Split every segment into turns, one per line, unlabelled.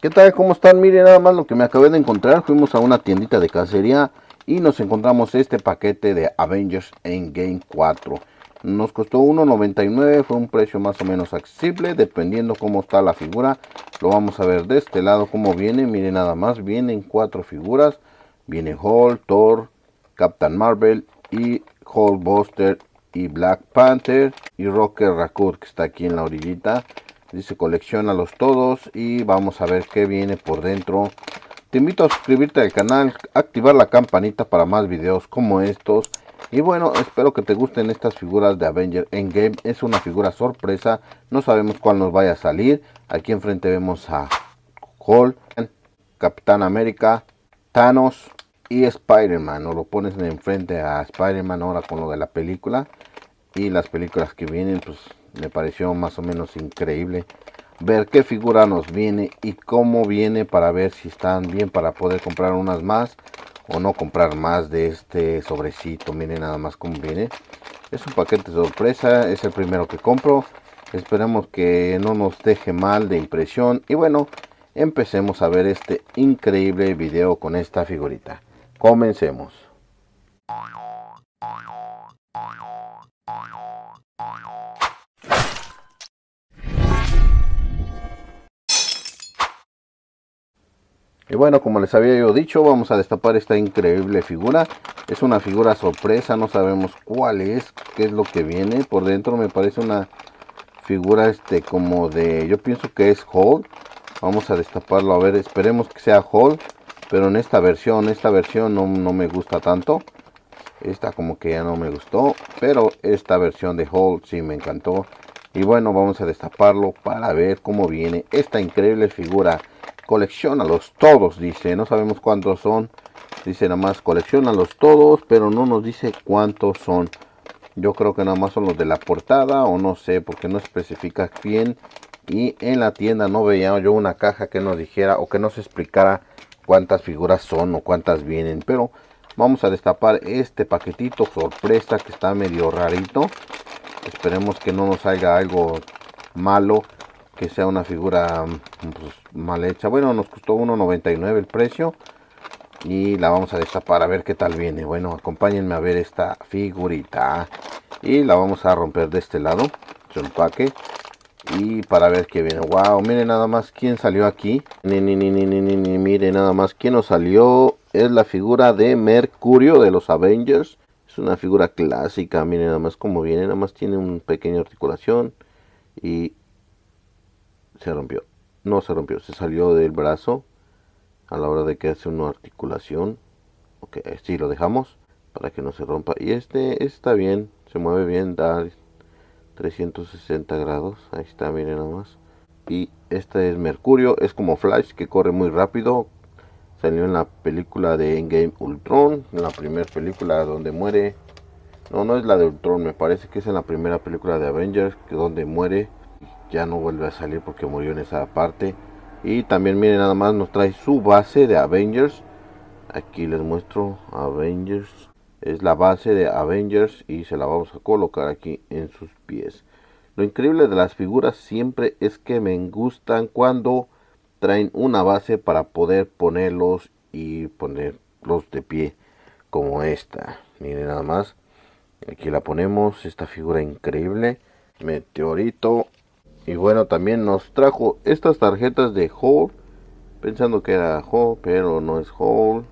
¿Qué tal? ¿Cómo están? Miren nada más lo que me acabé de encontrar. Fuimos a una tiendita de cacería y nos encontramos este paquete de Avengers Endgame 4. Nos costó $1.99, fue un precio más o menos accesible, dependiendo cómo está la figura. Lo vamos a ver de este lado cómo viene. Miren nada más, vienen 4 figuras. Viene Hulk, Thor, Captain Marvel y Hulkbuster y Black Panther y Rocket Raccoon, que está aquí en la orillita. Dice colecciónalos todos y vamos a ver qué viene por dentro. Te invito a suscribirte al canal, activar la campanita para más videos como estos. Y bueno, espero que te gusten estas figuras de Avengers Endgame. Es una figura sorpresa, no sabemos cuál nos vaya a salir. Aquí enfrente vemos a Hulk, Capitán América, Thanos y Spider-Man. Nos lo pones enfrente a Spider-Man ahora con lo de la película. Y las películas que vienen, pues me pareció más o menos increíble ver qué figura nos viene y cómo viene, para ver si están bien para poder comprar unas más o no comprar más de este sobrecito. Miren nada más cómo viene. Es un paquete sorpresa, es el primero que compro. Esperemos que no nos deje mal de impresión. Y bueno, empecemos a ver este increíble video con esta figurita. Comencemos. Y bueno, como les había yo dicho, vamos a destapar esta increíble figura. Es una figura sorpresa, no sabemos cuál es, qué es lo que viene. Por dentro me parece una figura como de, yo pienso que es Hulk. Vamos a destaparlo, a ver, esperemos que sea Hulk. Pero en esta versión no me gusta tanto. Esta como que ya no me gustó, pero esta versión de Hulk sí me encantó. Y bueno, vamos a destaparlo para ver cómo viene esta increíble figura. Colecciónalos todos, dice, no sabemos cuántos son. Dice nada más colecciónalos todos, pero no nos dice cuántos son. Yo creo que nada más son los de la portada, o no sé, porque no especifica bien. Y en la tienda no veía yo una caja que nos dijera o que nos explicara cuántas figuras son o cuántas vienen. Pero vamos a destapar este paquetito sorpresa que está medio rarito. Esperemos que no nos salga algo malo, que sea una figura pues, mal hecha. Bueno, nos costó $1.99 el precio. Y la vamos a destapar a ver qué tal viene. Bueno, acompáñenme a ver esta figurita. Y la vamos a romper de este lado, su empaque. Y para ver qué viene. Wow, miren nada más quién salió aquí. Miren nada más quién nos salió. Es la figura de Mercurio de los Avengers. Es una figura clásica. Miren nada más cómo viene. Nada más tiene una pequeña articulación. Y se rompió. No se rompió, se salió del brazo a la hora de que hace una articulación. Ok, sí lo dejamos para que no se rompa. Y este está bien, se mueve bien, da 360 grados. Ahí está, miren nada más. Y este es Mercurio, es como Flash, que corre muy rápido. Salió en la película de Endgame Ultron, en la primera película donde muere. No es la de Ultron, me parece que es en la primera película de Avengers, que donde muere. Ya no vuelve a salir porque murió en esa parte. Y también miren nada más, nos trae su base de Avengers. Aquí les muestro Avengers. Es la base de Avengers y se la vamos a colocar aquí en sus pies. Lo increíble de las figuras siempre es que me gustan cuando traen una base para poder ponerlos y ponerlos de pie, como esta. Miren nada más. Aquí la ponemos, esta figura increíble. Meteorito. Y bueno, también nos trajo estas tarjetas de Hulk, pensando que era Hulk, pero no es Hulk.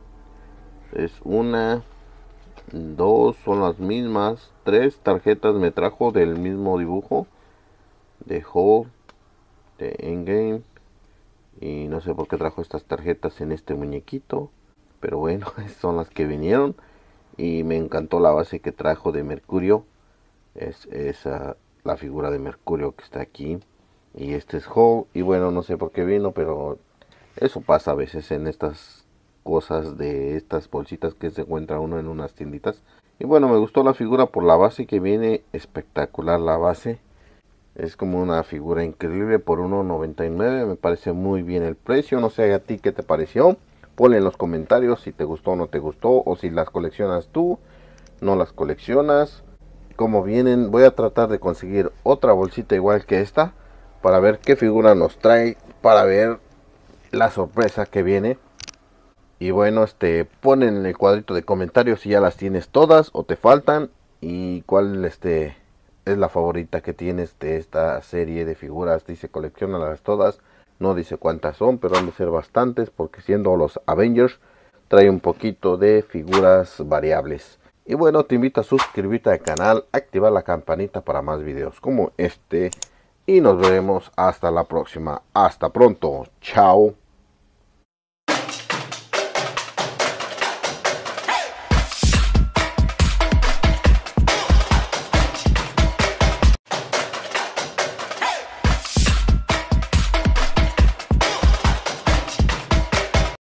Es una, dos, son las mismas. 3 tarjetas me trajo del mismo dibujo de Hulk, de Endgame. Y no sé por qué trajo estas tarjetas en este muñequito, pero bueno, son las que vinieron. Y me encantó la base que trajo de Mercurio. Es esa, la figura de Mercurio que está aquí. Y este es Hulk. Y bueno, no sé por qué vino, pero eso pasa a veces en estas cosas, de estas bolsitas que se encuentra uno en unas tienditas. Y bueno, me gustó la figura por la base que viene. Espectacular la base. Es como una figura increíble por $1.99. Me parece muy bien el precio. No sé a ti qué te pareció. Ponle en los comentarios si te gustó o no te gustó. O si las coleccionas tú, no las coleccionas. Como vienen, voy a tratar de conseguir otra bolsita igual que esta para ver qué figura nos trae, para ver la sorpresa que viene. Y bueno, ponen en el cuadrito de comentarios si ya las tienes todas o te faltan, y cuál es la favorita que tienes de esta serie de figuras. Dice colecciónalas todas, no dice cuántas son, pero han de ser bastantes, porque siendo los Avengers trae un poquito de figuras variables. Y bueno, te invito a suscribirte al canal, activar la campanita para más videos como este, y nos veremos hasta la próxima. Hasta pronto, chao.